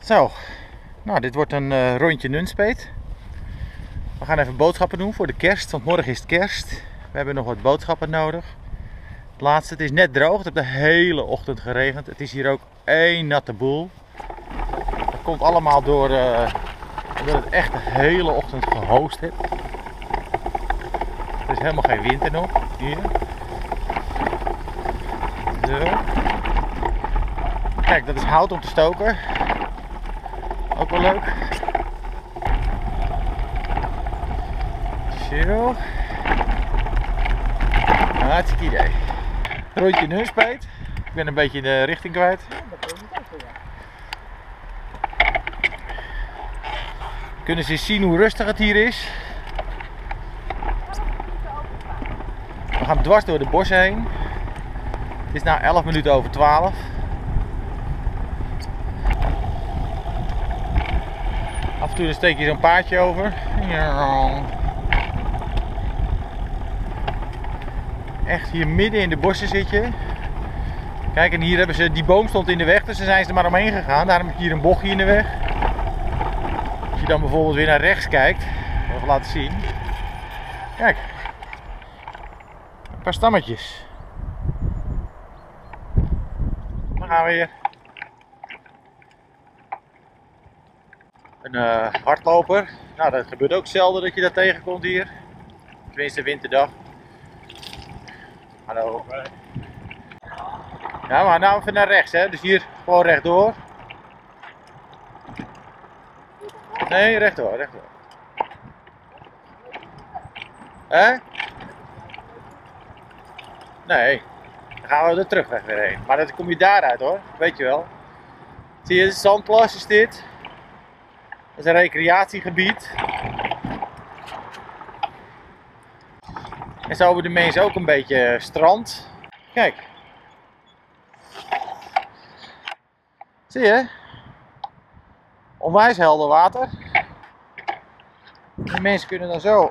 Zo, nou dit wordt een rondje Nunspeet. We gaan even boodschappen doen voor de kerst, want morgen is het kerst. We hebben nog wat boodschappen nodig. Het laatste, het is net droog, het heeft de hele ochtend geregend. Het is hier ook één natte boel. Dat komt allemaal door omdat het echt de hele ochtend gehoost heeft. Er is helemaal geen wind nog, hier. Zo. Kijk, dat is hout om te stoken. Ook wel leuk. Zo. Hartstikke idee. Rondje Nunspeet. Ik ben een beetje de richting kwijt. Kunnen ze zien hoe rustig het hier is. We gaan dwars door de bossen heen. Het is nu 11 minuten over 12. Af en toe steek je zo'n paadje over. Echt hier midden in de bossen zit je. Kijk, en hier hebben ze, die boom stond in de weg, dus daar zijn ze er maar omheen gegaan. Daarom heb je hier een bochtje in de weg. Als je dan bijvoorbeeld weer naar rechts kijkt, even laten zien. Kijk, een paar stammetjes. Dan gaan we weer. Een hardloper. Nou, dat gebeurt ook zelden dat je dat tegenkomt hier. Tenminste, winterdag. Hallo. Ja, maar nou even naar rechts, hè. Dus hier gewoon rechtdoor. Nee, rechtdoor, rechtdoor. Hè? Nee. Dan gaan we de terugweg weer heen. Maar dan kom je daaruit hoor, weet je wel. Zie je, Zandplas is dit. Dat is een recreatiegebied. En zo hebben de mensen ook een beetje strand. Kijk. Zie je? Onwijs helder water. De mensen kunnen dan zo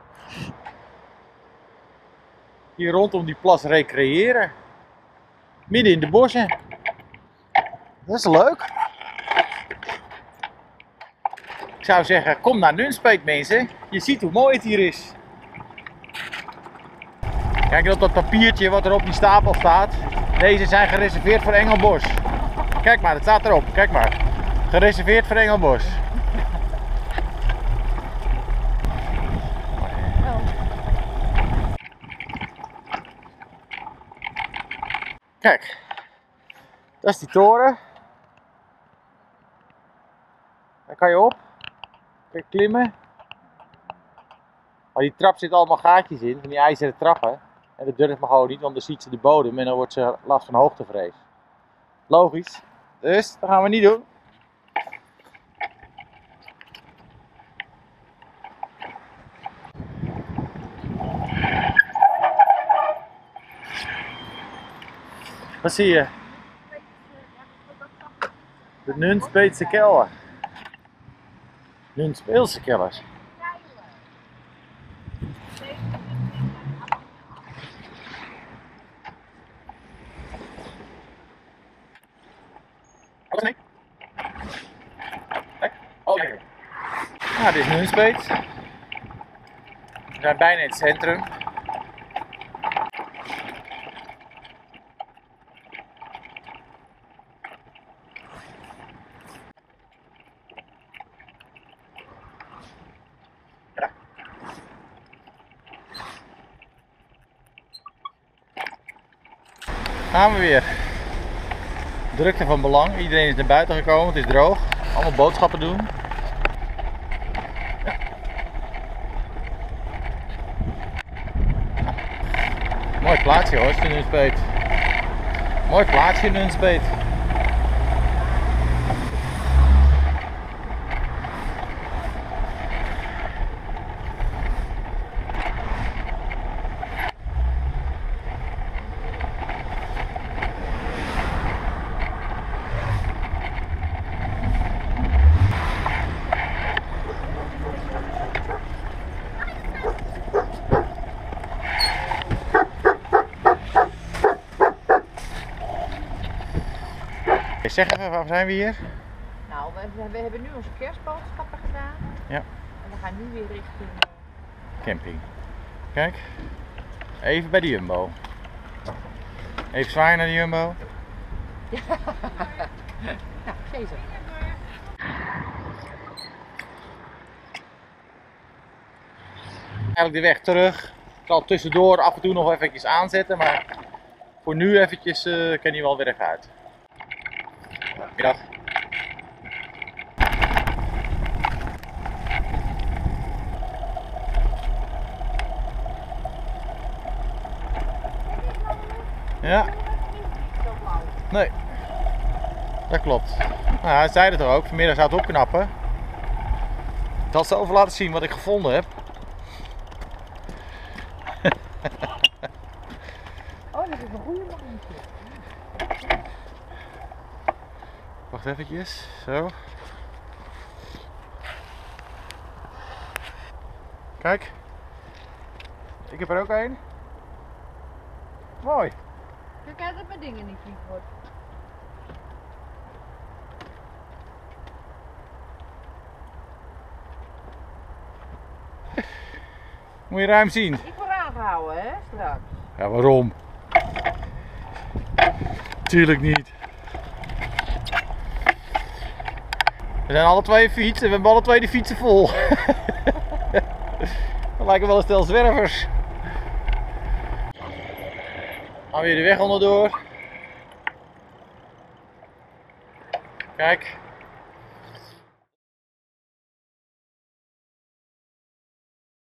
hier rondom die plas recreëren. Midden in de bossen. Dat is leuk. Ik zou zeggen, kom naar Nunspeet mensen. Je ziet hoe mooi het hier is. Kijk op dat papiertje wat er op die stapel staat. Deze zijn gereserveerd voor Engelbos. Kijk maar, het staat erop. Kijk maar. Gereserveerd voor Engelbos. Kijk. Dat is die toren. Daar kan je op. Kijk, klimmen. Maar die trap zit allemaal gaatjes in, van die ijzeren trappen. En dat durft maar gewoon niet, want dan ziet ze de bodem en dan wordt ze last van hoogtevrees. Logisch. Dus, dat gaan we niet doen. Wat zie je? De Nunspeetse kelder. Nunspeelse kellers. Nee. Kijk. Oh, lekker. Nou, dit is Nunspeet. We zijn bijna in het centrum. Ja. Gaan we weer. Drukte van belang. Iedereen is naar buiten gekomen. Het is droog. Allemaal boodschappen doen. Ja. Mooi plaatsje hoor, in Nunspeet. Mooi plaatsje in Nunspeet. Zeg even, waar zijn we hier? Nou, we hebben nu onze kerstboodschappen gedaan. Ja. En we gaan nu weer richting Camping. Kijk. Even bij de Jumbo. Even zwaaien naar de Jumbo. Nou, Cesar. Eigenlijk de weg terug. Ik zal tussendoor af en toe nog eventjes aanzetten, maar voor nu eventjes kan hij wel weer even uit. Middag. Ja. Nee. Dat klopt. Nou, hij zei het er ook. Vanmiddag zou het opknappen. Ik zal zo even laten zien wat ik gevonden heb. Oh, dat is een goede mannetje. Wacht eventjes. Zo. Kijk. Ik heb er ook een. Mooi. Kijk uit dat mijn dingen niet lief wordt. Moet je ruim zien. Ik word aangehouden, hè, straks. Ja, waarom? Tuurlijk niet. We zijn alle twee fietsen, we hebben alle twee de fietsen vol. We lijken wel een stel zwervers. Gaan we weer de weg onderdoor. Kijk.